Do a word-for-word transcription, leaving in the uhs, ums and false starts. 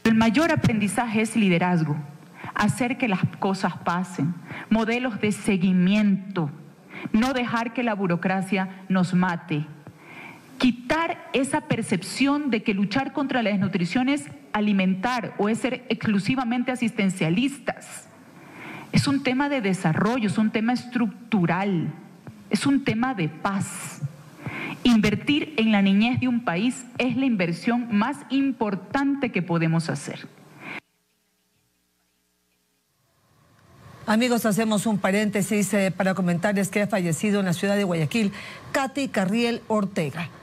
El mayor aprendizaje es liderazgo, hacer que las cosas pasen, modelos de seguimiento, no dejar que la burocracia nos mate. Quitar esa percepción de que luchar contra la desnutrición es alimentar o es ser exclusivamente asistencialistas. Es un tema de desarrollo, es un tema estructural, es un tema de paz. Invertir en la niñez de un país es la inversión más importante que podemos hacer. Amigos, hacemos un paréntesis eh, para comentarles que ha fallecido en la ciudad de Guayaquil Katy Carriel Ortega.